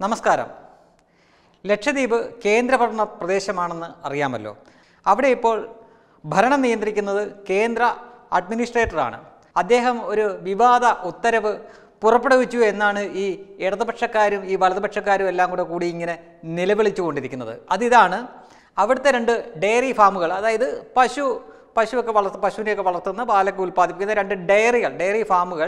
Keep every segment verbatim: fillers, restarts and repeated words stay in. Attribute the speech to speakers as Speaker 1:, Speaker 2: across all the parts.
Speaker 1: നമസ്കാരം. ലക്ഷദ്വീപ് കേന്ദ്രഭരണ പ്രദേശമാണെന്ന് അറിയാമല്ലോ. അവിടെ ഇപ്പോൾ ഭരണം നിയന്ത്രിക്കുന്നത് കേന്ദ്ര അഡ്മിനിസ്ട്രേറ്ററാണ്. അദ്ദേഹം ഒരു വിവാദ ഉത്തരവ് പുറപ്പെടുവിച്ചു എന്നാണ് ഈ ഇടതുപക്ഷക്കാരും ഈ വലതുപക്ഷക്കാരും എല്ലാം കൂടെ കൂടി ഇങ്ങനെ നിലവിളിച്ചു കൊണ്ടിരിക്കുന്നത്. അതിതാണ്, അവിടുത്തെ രണ്ട് ഡയറി ഫാമുകൾ, അതായത് പശു പശുവൊക്കെ വളർത്ത് പശുവിനെയൊക്കെ വളർത്തുന്ന പാലൊക്കെ ഉൽപ്പാദിപ്പിക്കുന്ന രണ്ട് ഡയറികൾ ഡയറി ഫാമുകൾ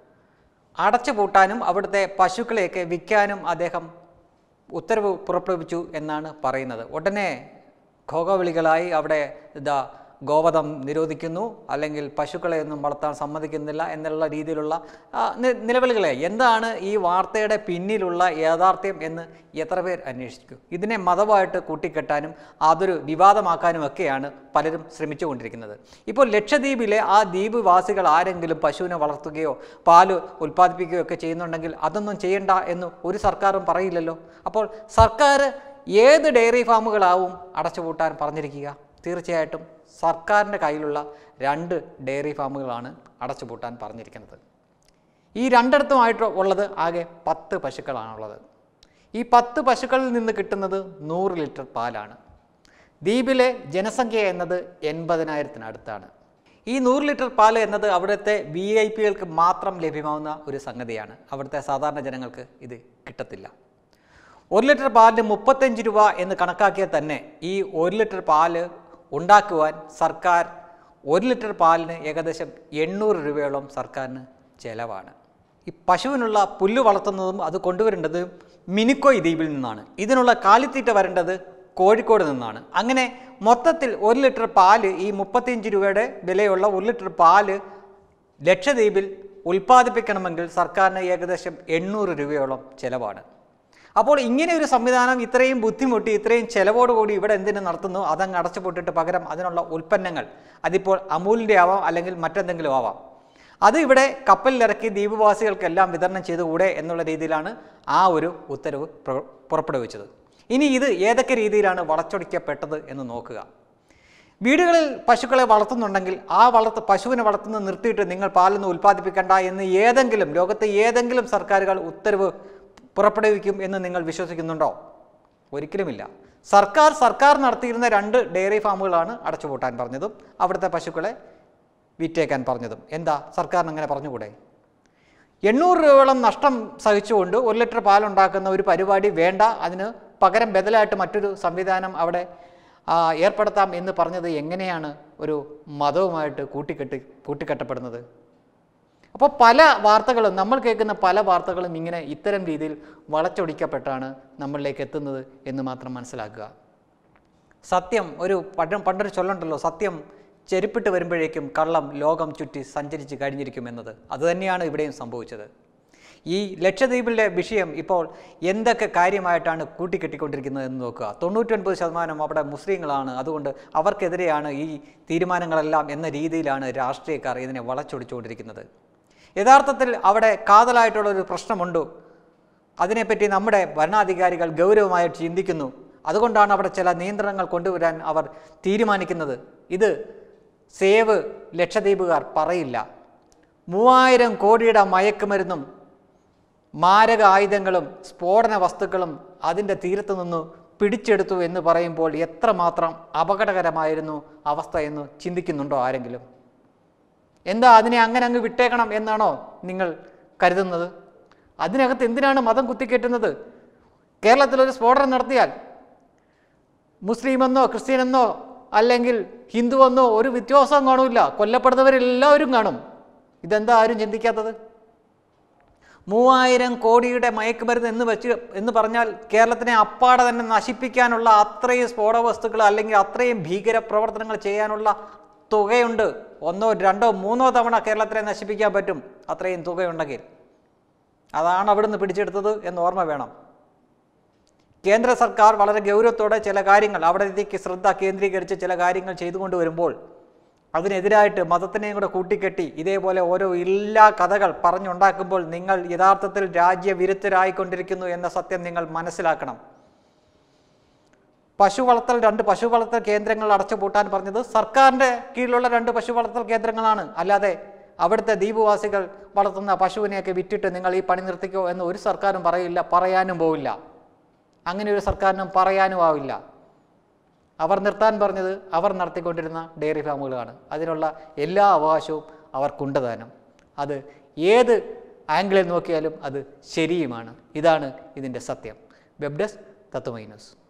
Speaker 1: അടച്ചു പൂട്ടാനും അവിടുത്തെ പശുക്കളെയൊക്കെ വിൽക്കാനും അദ്ദേഹം ഉത്തരവ് പുറപ്പെടുവിച്ചു എന്നാണ് പറയുന്നത്. ഉടനെ ഘോഘവിളികളായി അവിടെ ഇതാ ഗോവധം നിരോധിക്കുന്നു, അല്ലെങ്കിൽ പശുക്കളെ ഒന്നും വളർത്താൻ സമ്മതിക്കുന്നില്ല എന്നുള്ള രീതിയിലുള്ള നിലവിളികളായി. എന്താണ് ഈ വാർത്തയുടെ പിന്നിലുള്ള യാഥാർത്ഥ്യം എന്ന് എത്ര പേർ അന്വേഷിക്കും? ഇതിനെ മതമായിട്ട് കൂട്ടിക്കെട്ടാനും അതൊരു വിവാദമാക്കാനും ഒക്കെയാണ് പലരും ശ്രമിച്ചുകൊണ്ടിരിക്കുന്നത്. ഇപ്പോൾ ലക്ഷദ്വീപിലെ ആ ദ്വീപ് വാസികൾ ആരെങ്കിലും പശുവിനെ വളർത്തുകയോ പാല് ഉൽപ്പാദിപ്പിക്കുകയോ ഒക്കെ ചെയ്യുന്നുണ്ടെങ്കിൽ അതൊന്നും ചെയ്യണ്ട എന്ന് ഒരു സർക്കാരും പറയില്ലല്ലോ. അപ്പോൾ സർക്കാർ ഏത് ഡയറി ഫാമുകളാവും അടച്ചുപൂട്ടാൻ പറഞ്ഞിരിക്കുക? തീർച്ചയായിട്ടും സർക്കാരിൻ്റെ കയ്യിലുള്ള രണ്ട് ഡയറി ഫാമുകളാണ് അടച്ചുപൂട്ടാൻ പറഞ്ഞിരിക്കുന്നത്. ഈ രണ്ടിടത്തുമായിട്ട് ഉള്ളത് ആകെ പത്ത് പശുക്കളാണുള്ളത്. ഈ പത്ത് പശുക്കളിൽ നിന്ന് കിട്ടുന്നത് നൂറ് ലിറ്റർ പാലാണ്. ദ്വീപിലെ ജനസംഖ്യ എന്നത് എൺപതിനായിരത്തിനടുത്താണ്. ഈ നൂറ് ലിറ്റർ പാൽ എന്നത് അവിടുത്തെ വി ഐ പികൾക്ക് മാത്രം ലഭ്യമാവുന്ന ഒരു സംഗതിയാണ്. അവിടുത്തെ സാധാരണ ജനങ്ങൾക്ക് ഇത് കിട്ടത്തില്ല. ഒരു ലിറ്റർ പാലിന് മുപ്പത്തഞ്ച് രൂപ എന്ന് കണക്കാക്കിയാൽ തന്നെ ഈ ഒരു ലിറ്റർ പാല് ഉണ്ടാക്കുവാൻ സർക്കാർ ഒരു ലിറ്റർ പാലിന് ഏകദേശം എണ്ണൂറ് രൂപയോളം സർക്കാരിന് ചിലവാണ്. ഈ പശുവിനുള്ള പുല്ല് വളർത്തുന്നതും അത് കൊണ്ടുവരേണ്ടത് മിനിക്കോയ് ദ്വീപിൽ നിന്നാണ്. ഇതിനുള്ള കാലിത്തീറ്റ വരേണ്ടത് കോഴിക്കോട് നിന്നാണ്. അങ്ങനെ മൊത്തത്തിൽ ഒരു ലിറ്റർ പാല്, ഈ മുപ്പത്തിയഞ്ച് രൂപയുടെ വിലയുള്ള ഒരു ലിറ്റർ പാല് ലക്ഷദ്വീപിൽ ഉൽപ്പാദിപ്പിക്കണമെങ്കിൽ സർക്കാരിന് ഏകദേശം എണ്ണൂറ് രൂപയോളം ചിലവാണ്. അപ്പോൾ ഇങ്ങനെ ഒരു സംവിധാനം ഇത്രയും ബുദ്ധിമുട്ടി ഇത്രയും ചിലവോടുകൂടി ഇവിടെ എന്തിനു നടത്തുന്നു? അതങ്ങ് അടച്ചുപൂട്ടിട്ട് പകരം അതിനുള്ള ഉൽപ്പന്നങ്ങൾ, അതിപ്പോൾ അമൂലിൻ്റെ ആവാം അല്ലെങ്കിൽ മറ്റെന്തെങ്കിലും ആവാം, അത് ഇവിടെ കപ്പലിലിറക്കി ദ്വീപവാസികൾക്കെല്ലാം വിതരണം ചെയ്തുകൂടെ എന്നുള്ള രീതിയിലാണ് ആ ഒരു ഉത്തരവ് പുറപ്പെടുവിച്ചത്. ഇനി ഇത് ഏതൊക്കെ രീതിയിലാണ് വളച്ചൊടിക്കപ്പെട്ടത് എന്ന് നോക്കുക. വീടുകളിൽ പശുക്കളെ വളർത്തുന്നുണ്ടെങ്കിൽ ആ വളർത്ത് പശുവിനെ വളർത്തുന്നത് നിർത്തിയിട്ട് നിങ്ങൾ പാലൊന്നും ഉൽപ്പാദിപ്പിക്കേണ്ട എന്ന് ഏതെങ്കിലും ലോകത്തെ ഏതെങ്കിലും സർക്കാരുകൾ ഉത്തരവ് പുറപ്പെടുവിക്കും എന്ന് നിങ്ങൾ വിശ്വസിക്കുന്നുണ്ടോ? ഒരിക്കലുമില്ല. സർക്കാർ സർക്കാർ നടത്തിയിരുന്ന രണ്ട് ഡയറി ഫാമുകളാണ് അടച്ചുപൂട്ടാൻ പറഞ്ഞതും അവിടുത്തെ പശുക്കളെ വിറ്റേക്കാൻ പറഞ്ഞതും. എന്താ സർക്കാരിന് അങ്ങനെ പറഞ്ഞുകൂടെ? എണ്ണൂറ് രൂപയോളം നഷ്ടം സഹിച്ചുകൊണ്ട് ഒരു ലിറ്റർ പാലുണ്ടാക്കുന്ന ഒരു പരിപാടി വേണ്ട, അതിന് പകരം ബദലായിട്ട് മറ്റൊരു സംവിധാനം അവിടെ ഏർപ്പെടുത്താം എന്ന് പറഞ്ഞത് എങ്ങനെയാണ് ഒരു മതവുമായിട്ട് കൂട്ടിക്കെട്ടി കൂട്ടിക്കെട്ടപ്പെടുന്നത്? അപ്പോൾ പല വാർത്തകളും നമ്മൾ കേൾക്കുന്ന പല വാർത്തകളും ഇങ്ങനെ ഇത്തരം രീതിയിൽ വളച്ചൊടിക്കപ്പെട്ടാണ് നമ്മളിലേക്ക് എത്തുന്നത് എന്ന് മാത്രം മനസ്സിലാക്കുക. സത്യം ഒരു പണ്ട് പണ്ടൊരു ചൊല്ലുണ്ടല്ലോ, സത്യം ചെരുപ്പിട്ട് വരുമ്പോഴേക്കും കള്ളം ലോകം ചുറ്റി സഞ്ചരിച്ച് കഴിഞ്ഞിരിക്കുമെന്നത്. അതുതന്നെയാണ് ഇവിടെയും സംഭവിച്ചത്. ഈ ലക്ഷദ്വീപിലെ വിഷയം ഇപ്പോൾ എന്തൊക്കെ കാര്യമായിട്ടാണ് കൂട്ടിക്കെട്ടിക്കൊണ്ടിരിക്കുന്നത് എന്ന് നോക്കുക. തൊണ്ണൂറ്റൊൻപത് ശതമാനം അവിടെ മുസ്ലിങ്ങളാണ്, അതുകൊണ്ട് അവർക്കെതിരെയാണ് ഈ തീരുമാനങ്ങളെല്ലാം എന്ന രീതിയിലാണ് രാഷ്ട്രീയക്കാർ ഇതിനെ വളച്ചൊടിച്ചുകൊണ്ടിരിക്കുന്നത്. യഥാർത്ഥത്തിൽ അവിടെ കാതലായിട്ടുള്ളൊരു പ്രശ്നമുണ്ട്. അതിനെപ്പറ്റി നമ്മുടെ ഭരണാധികാരികൾ ഗൗരവമായിട്ട് ചിന്തിക്കുന്നു. അതുകൊണ്ടാണ് അവിടെ ചില നിയന്ത്രണങ്ങൾ കൊണ്ടുവരാൻ അവർ തീരുമാനിക്കുന്നത്. ഇത് സേവ് ലക്ഷദ്വീപുകാർ പറയില്ല. മൂവായിരം കോടിയുടെ മയക്കുമരുന്നും മാരക ആയുധങ്ങളും സ്ഫോടന വസ്തുക്കളും അതിൻ്റെ തീരത്തു നിന്ന് പിടിച്ചെടുത്തു എന്ന് പറയുമ്പോൾ എത്രമാത്രം അപകടകരമായിരുന്നു അവസ്ഥ എന്ന് ചിന്തിക്കുന്നുണ്ടോ ആരെങ്കിലും? എന്താ അതിനെ അങ്ങനെ അങ്ങ് വിട്ടേക്കണം എന്നാണോ നിങ്ങൾ കരുതുന്നത്? അതിനകത്ത് എന്തിനാണ് മതം കുത്തിക്കെട്ടുന്നത്? കേരളത്തിലൊരു സ്ഫോടനം നടത്തിയാൽ മുസ്ലിമെന്നോ ക്രിസ്ത്യനെന്നോ അല്ലെങ്കിൽ ഹിന്ദുവെന്നോ ഒരു വ്യത്യാസവും കാണില്ല, കൊല്ലപ്പെടുന്നവരെല്ലാവരും കാണും. ഇതെന്താ ആരും ചിന്തിക്കാത്തത്? മൂവായിരം കോടിയുടെ മയക്കുമരുന്ന് എന്ന് വെച്ച് എന്ന് പറഞ്ഞാൽ കേരളത്തിനെ അപ്പാടെ തന്നെ നശിപ്പിക്കാനുള്ള അത്രയും സ്ഫോടക വസ്തുക്കൾ അല്ലെങ്കിൽ അത്രയും ഭീകര പ്രവർത്തനങ്ങൾ ചെയ്യാനുള്ള തുകയുണ്ട്. ഒന്നോ രണ്ടോ മൂന്നോ തവണ കേരളത്തിനെ നശിപ്പിക്കാൻ പറ്റും അത്രയും തുകയുണ്ടെങ്കിൽ. അതാണ് അവിടുന്ന് പിടിച്ചെടുത്തത് എന്ന് ഓർമ്മ വേണം. കേന്ദ്ര സർക്കാർ വളരെ ഗൗരവത്തോടെ ചില കാര്യങ്ങൾ അവിടത്തേക്ക് ശ്രദ്ധ കേന്ദ്രീകരിച്ച് ചില കാര്യങ്ങൾ ചെയ്തുകൊണ്ട് വരുമ്പോൾ അതിനെതിരായിട്ട് മതത്തിനെയും കൂടെ കൂട്ടിക്കെട്ടി ഇതേപോലെ ഓരോ ഇല്ലാ കഥകൾ പറഞ്ഞുണ്ടാക്കുമ്പോൾ നിങ്ങൾ യഥാർത്ഥത്തിൽ രാജ്യവിരുദ്ധരായിക്കൊണ്ടിരിക്കുന്നു എന്ന സത്യം നിങ്ങൾ മനസ്സിലാക്കണം. പശു വളർത്തൽ രണ്ട് പശു വളർത്തൽ കേന്ദ്രങ്ങൾ അടച്ചുപൂട്ടാൻ പറഞ്ഞത് സർക്കാരിൻ്റെ കീഴിലുള്ള രണ്ട് പശു വളർത്തൽ കേന്ദ്രങ്ങളാണ്, അല്ലാതെ അവിടുത്തെ ദ്വീപുവാസികൾ വളർത്തുന്ന പശുവിനെയൊക്കെ വിറ്റിട്ട് നിങ്ങൾ ഈ പണി നിർത്തിക്കോ എന്ന് ഒരു സർക്കാരും പറയില്ല, പറയാനും പോവില്ല. അങ്ങനെ ഒരു സർക്കാരിനും പറയാനും ആവില്ല. അവർ നിർത്താൻ പറഞ്ഞത് അവർ നടത്തിക്കൊണ്ടിരുന്ന ഡയറി ഫാമുകളാണ്. അതിനുള്ള എല്ലാ അവകാശവും അവർക്കുണ്ട് താനും. അത് ഏത് ആംഗിളിൽ നോക്കിയാലും അത് ശരിയുമാണ്. ഇതാണ് ഇതിൻ്റെ സത്യം. Web desk Tatwamayi news.